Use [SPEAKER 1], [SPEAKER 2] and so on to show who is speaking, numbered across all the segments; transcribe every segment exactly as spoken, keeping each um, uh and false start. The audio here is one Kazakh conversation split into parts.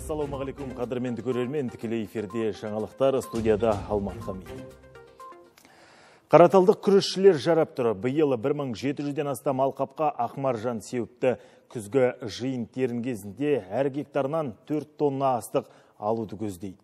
[SPEAKER 1] Ассалаумағалейкум, қадірменді көрермен, тікелей эфирде жаңалықтар, студияда Алмат Хамид. Қараталдық күрішшілер жарап тұр. Биыл бір мың жеті жүзден астам алқапқа ақмаржан сеуіпті. Күзгі жиын терін кезінде әр гектарынан төрт тонна астық алуды көздейді.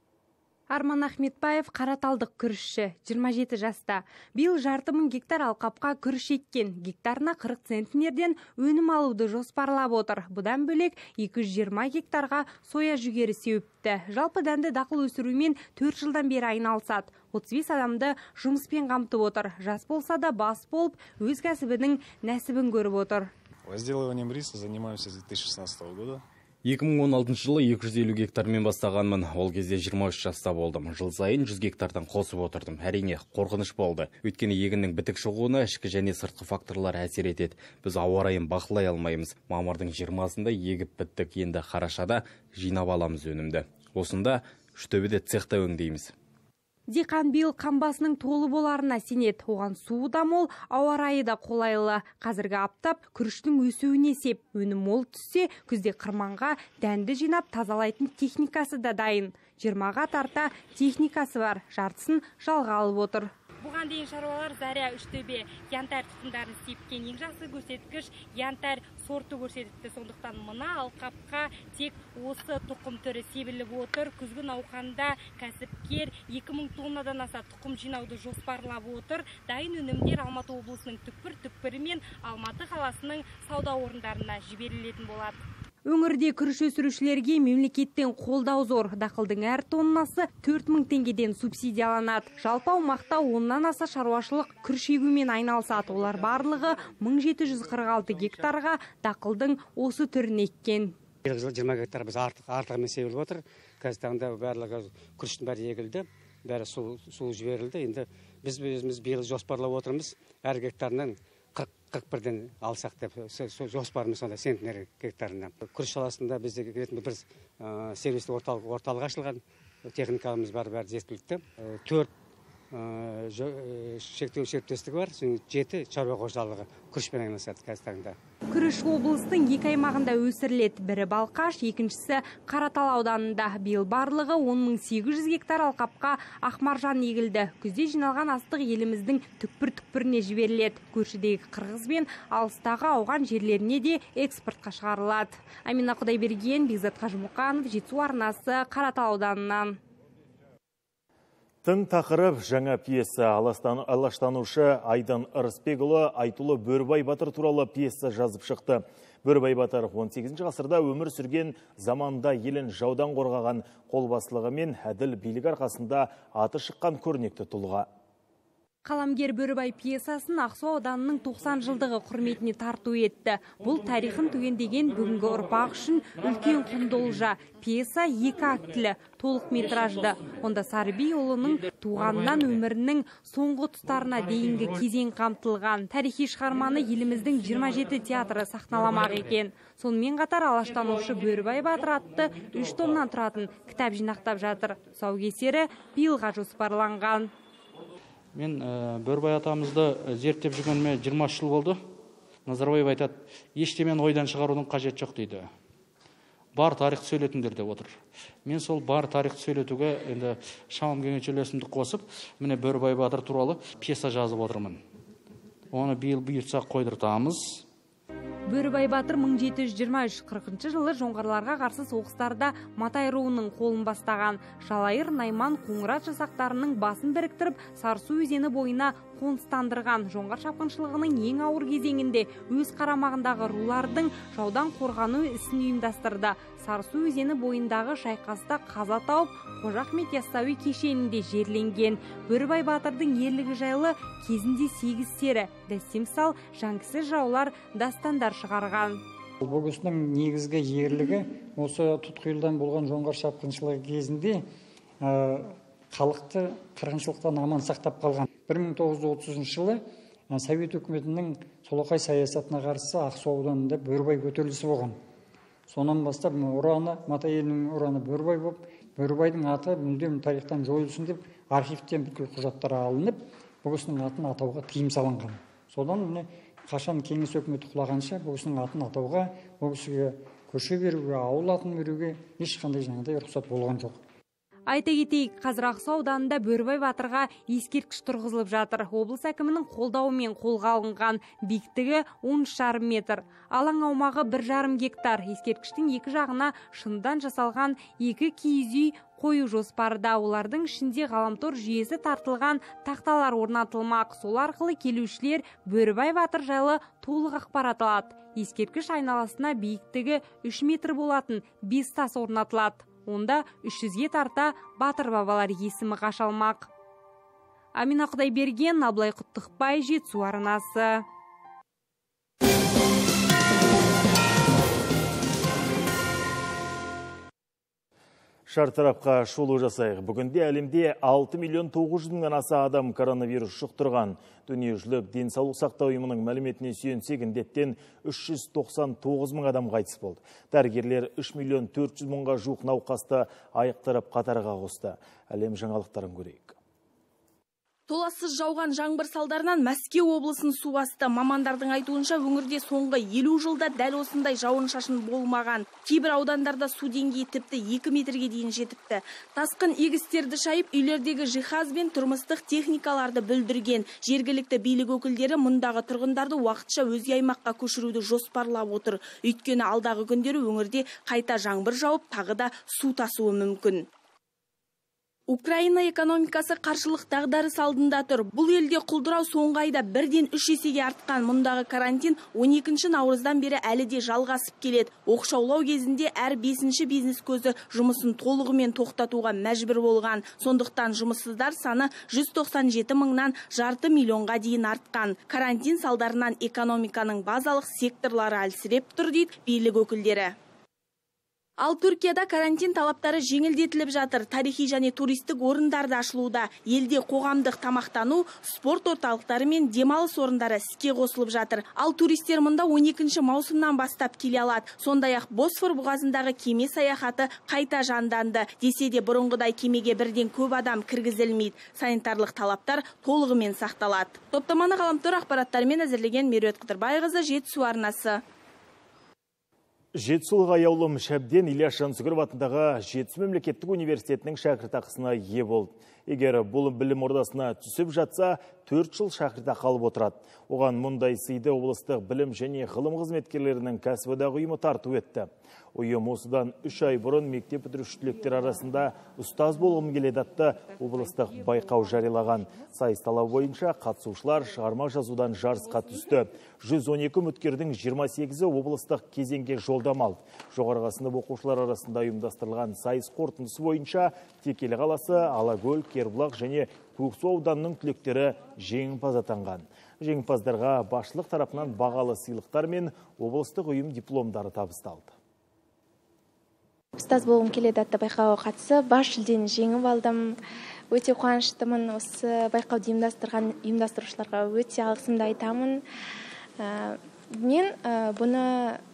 [SPEAKER 2] Арман Ахметбаев қараталдық күрішші, жиырма жеті жаста. Биыл жарты мың гектар алқапқа күріш еккен, гектарына қырық центнерден өнім алуды жоспарлап отыр. Бұдан бөлек екі жүз жиырма гектарға соя жүгері сеуіпті. Жалпы дәнді дақыл өсірумен төрт жылдан бері айналысады. отыз бес адамды жұмыспен қамтып отыр. Жас болса да бас болып, өз кәсібінің нәсібін көріп отыр.
[SPEAKER 3] Возделыванием риса занимаемся с две тысячи шестнадцатого года.
[SPEAKER 4] екі мың он алтыншы жылы екі жүз елу гектармен бастағанмын. Ол кезде жиырма үш жаста болдым. Жыл сайын жүз гектардан қосып отырдым. Әрине, қорқыныш болды. Өйткені егіннің бітік шығуына ішкі және сыртқы факторлар әсер етеді. Біз ауа райын бақылай алмаймыз. Мамырдың жиырмасында егіп біттік, енді қарашада жинап аламыз өнімді. Осында Үштөбеде цехта өңдейміз.
[SPEAKER 2] Диқан биыл қамбасының толы боларына сенеді. Оған суы да мол, ауа райы да қолайлы. Қазіргі аптап күріштің өсуіне сеп. Өнім мол түссе, күзде қырманға дәнді жинап тазалайтын техникасы да дайын. жиырмаға тарта техникасы бар. Жартысын жалға алып отыр. Бұған дейін шаруалар Заря, Үштөбе, янтарь тұқымдарын сепкен. Ең жақсы көрсеткіш янтарь сорты көрсетіпті. Сондықтан мына алқапқа тек осы тұқым түрі себіліп отыр. Күзгі науқанда кәсіпкер екі мың тоннадан аса тұқым жинауды жоспарлап отыр. Дайын өнімдер Алматы облысының түкпір-түкпірі мен Алматы қаласының сауда орындарына жіберілетін болады. Өңірде күріш өсірушілерге мемлекеттен қолдау зор. Дақылдың әр тоннасы төрт мың теңгеден субсидияланады. Жалпы аумақта оннан аса шаруашылық күріш егумен айналысады. Олар барлығы мың жеті жүз қырық алты гектарға дақылдың осы түрін еккен.
[SPEAKER 5] жиырма гектар біз артығымен себіліп отыр. Қазір таңда барлығы күріштің бәрі егілді, бәрі су жіберілді. Енді біз өзіміз биыл жоспарлап отырмыз. Әр гектарынан қырық бірден алсақ деп жоспарымыз сонда центнер гектарына. Күріш саласында бізде бір сервистік орталық ашылған, техникамыз бар, бәрі жеткілікті. Төрт шектеу серіктестігі бар, жеті шаруа қожалығы күрішпен айналысады қазір таңда.
[SPEAKER 2] Күріш облыстың екі аймағында өсіріледі. Бірі Балқаш, екіншісі Қаратал ауданында. Биыл барлығы он мың сегіз жүз гектар алқапқа ақмаржан егілді. Күзде жиналған астық еліміздің түкпір-түкпіріне жіберіледі. Көршідегі Қырғыз бен алыстағы ауған жерлеріне де экспортқа шығарылады. Амина Құдайберген, Бекзат Қажымұқанов, Жетісу арнасы, Қаратал ауданынан.
[SPEAKER 1] Тың тақырып жаңа пьеса. Алаштанушы Айдан Ырысбекұлы Айтулы Бөрібай Батыр туралы пьеса жазып шықты. Бөрібай Батыр он сегізінші ғасырда өмір сүрген, заманда елін жаудан қорғаған, қолбасылығы мен әділ билік арқасында аты шыққан көрнекті тұлға.
[SPEAKER 2] Қаламгер Бөрібай пьесасын Ақсу ауданының тоқсан жылдығы құрметіне тарту етті. Бұл тарихын түгендеген бүгінгі ұрпақ үшін үлкен құнды олжа. Пьеса екі актілі, толық метражды. Онда Сарби ұлының туғаннан өмірінің соңғы тұстарына дейінгі кезең қамтылған. Тарихи шығарманы еліміздің жиырма жеті театры сахналамақ екен. Сонымен қатар алаштанушы Бөрібай Батыр атты үш томнан тұратын кітап жинақтап жатыр. Тұсаукесері биылға жоспарланған.
[SPEAKER 6] Мен Бөрібай атамызды зерттеп жүргеніме жиырма үш жыл болды. Назарбаев айтады, ештемен ойдан шығарудың қажет жоқ дейді. Бар тарихты сөйлетіңдер деп отыр. Мен сол бар тарихты сөйлетуге енді шамам келгенше үлесімді қосып, міне Бөрібай Батыр туралы пьеса жазып отырмын. Оны биыл бұйыртса қойдыртамыз.
[SPEAKER 2] Бөрібай Батыр мың жеті жүз жиырма үш қырқыншы жылы жоңғарларға қарсы соғыстарда Матай руының қолын бастаған. Жалайыр, Найман, Қоңырат жасақтарының басын біріктіріп, Сарысу өзені бойына қоныстандырған. Жоңғар шапқыншылығының ең ауыр кезеңінде өз қарамағындағы рулардың жаудан қорғану ісін ұйымдастырды. Сарысу өзені бойындағы шайқаста қаза тауып, Қожа Ахмет Яссауи кешенінде жерленген. Бөрібай Батырдың ерлігі жайлы кезінде сегіз сері, дәстемсал, жанкісі жаулар дастандар шығарған.
[SPEAKER 7] Бұл кісінің негізгі ерлігі осы тұтқиылдан болған жоңғар шапқыншылығы кезінде халықты қырғыншылықтан аман сақтап қалған. бір мың тоғыз жүз отызыншы жылы Совет үкіметінің солақай саясатына қарсы Ақсу ауданында Бөрібай көтерілісі болған. Сонан бастап ұраны, Матай елінің ұраны Бөрібай болып, Бөрібайдың аты мүлдем тарихтан жойылсын деп архивтен бүкіл құжаттар алынып, бұл кісінің атын атауға тыйым салынған. Содан міне қашан кеңес өкіметі құлағанша бұл кісінің атын атауға, бұл кісіге көше беруге, ауыл атын беруге ешқандай жаңағыдай рұқсат болған жоқ.
[SPEAKER 2] Айта кетейік, қазір Ақсу ауданында Бөрібай батырға ескерткіш тұрғызылып жатыр. Облыс әкімінің қолдауымен қолға алынған, биіктігі он үш жарым метр. Алаң аумағы бір жарым гектар. Ескерткіштің екі жағына шыныдан жасалған екі киіз үй қою жоспарда. Олардың ішінде ғаламтор жүйесі тартылған тақталар орнатылмақ. Сол арқылы келушілер Бөрібай батыр жайлы толық ақпарат алады. Ескерткіш айналасына биіктігі үш метр болатын бес тас орнатылады. Онда үш жүзге тарта батыр бабалар есімі қашалмақ. Амина Құдайберген, Абылай Құттықбай, Жетісу арнасы.
[SPEAKER 1] Шартарапқа шолу жасайық. Бүгінде әлемде алты миллион тоғыз жүз мыңнан аса адам коронавирус жұқтырған. Дүниежүзілік денсаулық сақтау ұйымының мәліметіне сүйенсек, індеттен үш жүз тоқсан тоғыз мың адам қайтыс болды. Дәрігерлер үш миллион төрт жүз мыңға жуық науқасты айықтырып қатарға қосты. Әлем жаңалықтарын көрейік.
[SPEAKER 8] Толассыз жауған жаңбыр салдарынан Мәскеу облысын су басты. Мамандардың айтуынша өңірде соңғы елу жылда дәл осындай жауын шашын болмаған. Кейбір аудандарда су деңгейі тіпті екі метрге дейін жетіпті. Тасқын егістерді шайып, үйлердегі жиһаз бен тұрмыстық техникаларды бүлдірген. Жергілікті билік өкілдері мұндағы тұрғындарды уақытша өзге аймаққа көшіруді жоспарлап отыр. Өйткені алдағы күндері өңірде қайта жаңбыр жауып, тағы да су тасуы мүмкін. Украина экономикасы қаржылық дағдарыс алдында тұр. Бұл елде құлдырау соңғы айда бірден үш есеге артқан. Мұндағы карантин он екінші наурыздан бері әлі де жалғасып келеді. Оқшаулау кезінде әр бесінші бизнес көзі жұмысын толығымен тоқтатуға мәжбүр болған. Сондықтан жұмыссыздар саны жүз тоқсан жеті мыңнан жарты миллионға дейін артқан. Карантин салдарынан экономиканың базалық секторлары әлсіреп тұр дейді билік өкілдері. Ал Түркияда карантин талаптары жеңілдетіліп жатыр. Тарихи және туристік орындарды ашылуда. Елде қоғамдық тамақтану, спорт орталықтары мен демалыс орындары іске қосылып жатыр. Ал туристер мұнда он екінші маусымнан бастап келе алады. Сондай-ақ Босфор бұғазындағы кеме саяхаты қайта жанданды. Десе де бұрынғыдай кемеге бірден көп адам кіргізілмейді. Санитарлық талаптар толығымен сақталады. Топтаманы ғаламтор ақпараттарымен әзірлеген Меруерт Қыдырбайқызы, Жетісу арнасы.
[SPEAKER 1] Жетісулық аяулым Шәбден Ильяс Жансүгіров атындағы Жетісу мемлекеттік университетінің шәкіртақысына ие болды. Егер бұл білім ордасына түсіп жатса, төрт жыл шәкіртақы алып отырады. Оған мұндай сыйды облыстық білім және ғылым қызметкерлерінің кәсіподағы ұйымы тарту етті. Ұйым осыдан үш ай бұрын мектеп бітіруші түлектер арасында ұстаз болғым келеді атты облыстық байқау жариялаған. Сайыс талабы бойынша қатысушылар шығарма жазудан жарысқа түсті. жүз он екі үміткердің жиырма сегізі облыстық кезеңге жолдама алды. Жоғарғы сынып оқушылар арасында ұйымдастырылған сайыс қорытындысы бойынша Текелі қаласы, Алакөл, Кербұлақ және Көксу ауданының түлектері жеңімпаз атанған. Жеңімпаздарға басшылық тарапынан бағалы сыйлықтар мен облыстық ұйым дипломдары табысталды.
[SPEAKER 9] Ұстаз болғым келеді атты байқауға қатысып, бас жүлдені жеңіп алдым. Өте қуаныштымын. Осы байқауды ұйымдастырған ұйымдастырушыларға өте алғысымды айтамын. Мен бұны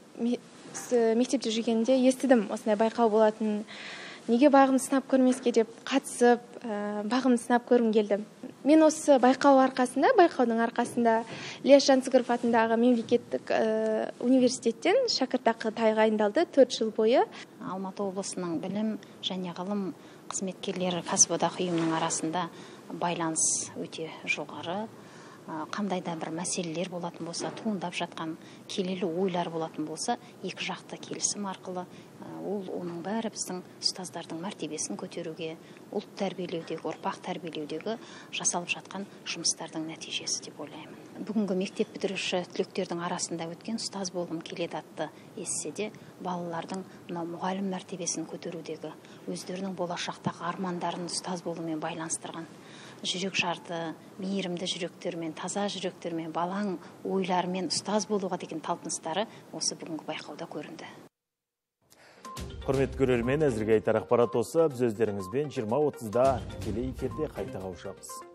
[SPEAKER 9] мектепте жүргенде естідім, осындай байқау болатын. Неге бағымды сынап көрмеске деп қатысып, бағымды сынап көргім келді. Мен осы байқау арқасында, байқаудың арқасында Ильяс Жансүгіров атындағы мемлекеттік университеттен шәкіртақы тағайындалды төрт жыл бойы.
[SPEAKER 10] Алматы облысының білім және ғылым қызметкерлері кәсіподақ ұйымының арасында байланыс өте жоғары. Қандай да бір мәселелер болатын болса, туындап жатқан келелі ойлар болатын болса, екі жақты келісім арқылы ол оның бәрі біздің ұстаздардың мәртебесін көтеруге, ұлт тәрбиелеудегі, ұрпақ тәрбиелеудегі жасалып жатқан жұмыстардың нәтижесі деп ойлаймын. Бүгінгі мектеп бітіруші түлектердің арасында өткен ұстаз болғым келеді атты эсседе балалардың мұғалім мәртебесін көтерудегі, өздерінің болашақтағы армандарын ұстаз болумен байланыстырған. Жүрек жарды, мейірімді жүректермен, таза жүректермен, балаң ойларымен ұстаз болуға деген талпыныстары осы бүгінгі байқауда көрінді.
[SPEAKER 1] Құрметті көрермен, әзірге айтар ақпарат осы. Біз өздеріңізбен жиырма отызда тікелей эфирде қайта қауышамыз.